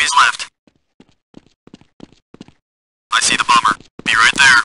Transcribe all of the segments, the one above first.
left. I see the bomber. Be right there.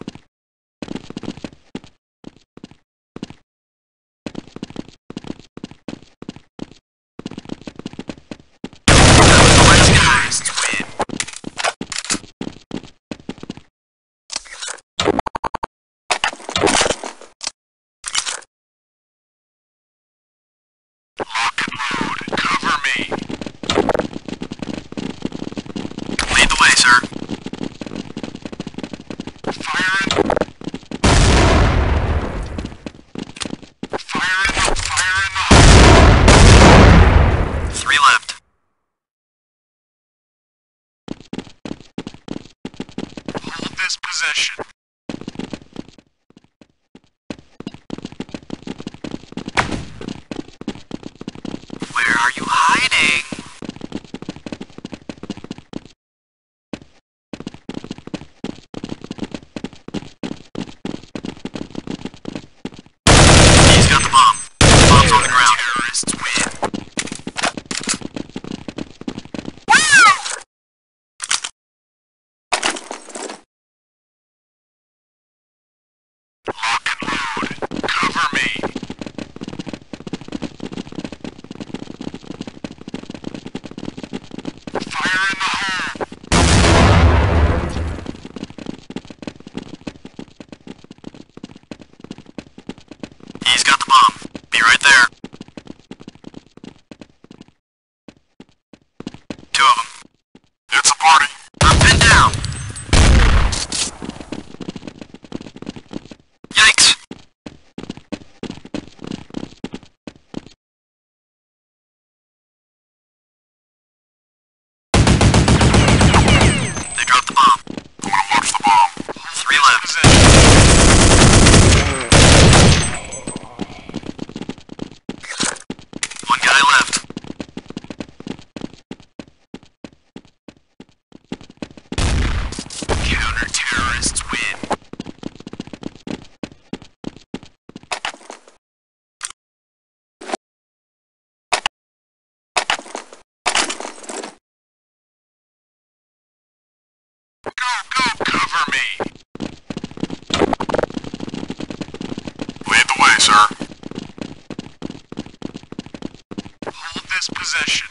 Possession. Where are you hiding? He's got the bomb. The bomb's on the ground. Terrorists win. Lock and load. Cover me. Fire in the hole. He's got the bomb. Be right there. Two of them. It's a party. I'm pinned down. Yikes. They dropped the bomb. I'm gonna watch the bomb. 3 left. Possession. One guy left. Counter-terrorists win. Go, cover me. Lead the way, sir. Hold this possession.